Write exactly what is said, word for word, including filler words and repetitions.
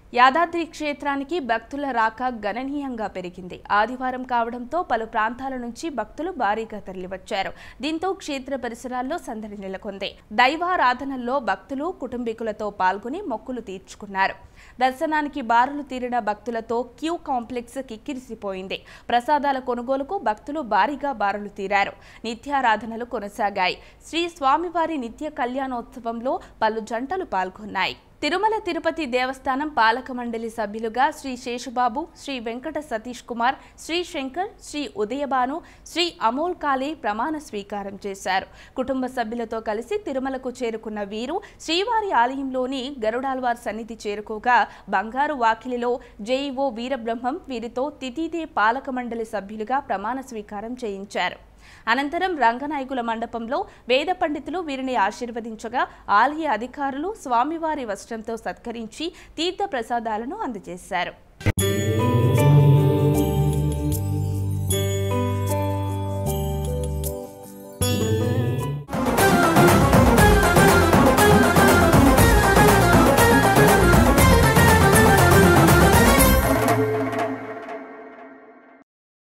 యాదాద్రి క్షేత్రానికి భక్తుల రాక గణనీయంగా పెరిగింది. ఆదివారం కావడంతో పలు ప్రాంతాల నుంచి భక్తులు భారీగా తరలివచ్చారు. దీంతో క్షేత్ర పరిసరాల్లో సందడి నెలకొంది. దైవారాధనల్లో భక్తులు కుటుంబీకులతో పాల్గొని మొక్కులు తీర్చుకున్నారు. దర్శనానికి బారులు తీరిన భక్తులతో క్యూ కాంప్లెక్స్ కిక్కిరిసిపోయింది. ప్రసాదాల కొనుగోలుకు భక్తులు భారీగా బారులు తీరారు. నిత్యారాధనలు కొనసాగాయి. శ్రీ స్వామివారి నిత్య కళ్యాణోత్సవంలో పలు జంటలు పాల్గొన్నాయి. తిరుమల తిరుపతి దేవస్థానం పాలక మండలి సభ్యులుగా శ్రీ శేషుబాబు, శ్రీ వెంకట సతీష్ కుమార్, శ్రీ శంకర్, శ్రీ ఉదయభాను, శ్రీ అమోల్ కాళే ప్రమాణ స్వీకారం చేశారు. కుటుంబ సభ్యులతో కలిసి తిరుమలకు చేరుకున్న వీరు శ్రీవారి ఆలయంలోని గరుడాల్వార్ సన్నిధి చేరుకోగా బంగారు వాకిలిలో జేఈఓ వీరబ్రహ్మం వీరితో తితిదే పాలక మండలి సభ్యులుగా ప్రమాణ స్వీకారం చేయించారు. అనంతరం రంగనాయకుల మండపంలో వేద పండితులు వీరిని ఆశీర్వదించగా ఆలయ అధికారులు స్వామివారి వస్త్రంతో సత్కరించి తీర్థ ప్రసాదాలను అందజేశారు.